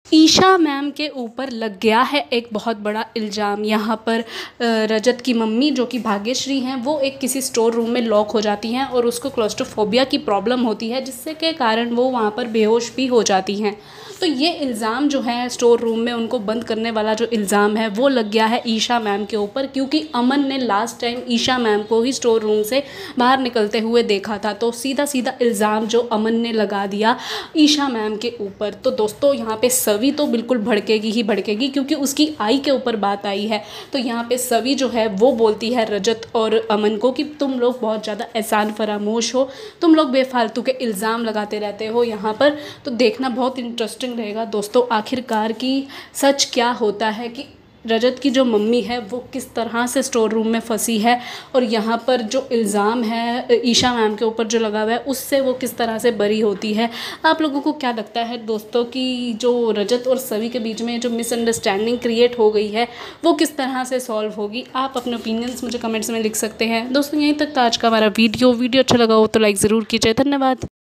Isha ma'am के ऊपर लग गया है एक बहुत बड़ा इल्ज़ाम। यहाँ पर रजत की मम्मी जो कि भाग्यश्री हैं, वो एक किसी स्टोर रूम में लॉक हो जाती हैं और उसको क्लॉस्ट्रोफोबिया की प्रॉब्लम होती है, जिससे के कारण वो वहाँ पर बेहोश भी हो जाती हैं। तो ये इल्ज़ाम जो है स्टोर रूम में उनको बंद करने वाला जो इल्ज़ाम है वो लग गया है ईशा मैम के ऊपर, क्योंकि अमन ने लास्ट टाइम ईशा मैम को ही स्टोर रूम से बाहर निकलते हुए देखा था। तो सीधा सीधा इल्ज़ाम जो अमन ने लगा दिया ईशा मैम के ऊपर। तो दोस्तों यहाँ पे सभी तो बिल्कुल भड़केगी ही भड़केगी, क्योंकि उसकी आई के ऊपर बात आई है। तो यहाँ पे सभी जो है वो बोलती है रजत और अमन को कि तुम लोग बहुत ज़्यादा एहसान फरामोश हो, तुम लोग बेफालतू के इल्ज़ाम लगाते रहते हो यहाँ पर। तो देखना बहुत इंटरेस्टिंग रहेगा दोस्तों, आखिरकार की सच क्या होता है कि रजत की जो मम्मी है वो किस तरह से स्टोर रूम में फंसी है, और यहाँ पर जो इल्ज़ाम है ईशा मैम के ऊपर जो लगा हुआ है उससे वो किस तरह से बरी होती है। आप लोगों को क्या लगता है दोस्तों कि जो रजत और सभी के बीच में जो मिसअंडरस्टैंडिंग क्रिएट हो गई है वो किस तरह से सॉल्व होगी? आप अपने ओपिनियंस मुझे कमेंट्स में लिख सकते हैं। दोस्तों यहीं तक था आज का हमारा वीडियो अच्छा लगा हो तो लाइक ज़रूर कीजिए। धन्यवाद।